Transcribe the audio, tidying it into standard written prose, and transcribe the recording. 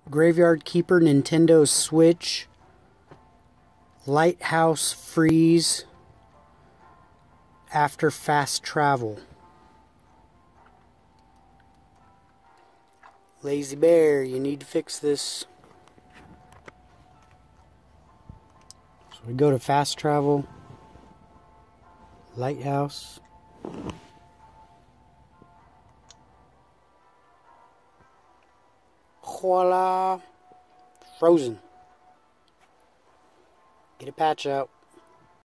Graveyard Keeper, Nintendo Switch, Lighthouse Freeze, After Fast Travel. Lazy Bear, you need to fix this. So we go to Fast Travel, Lighthouse. Voila! Frozen. Get a patch out.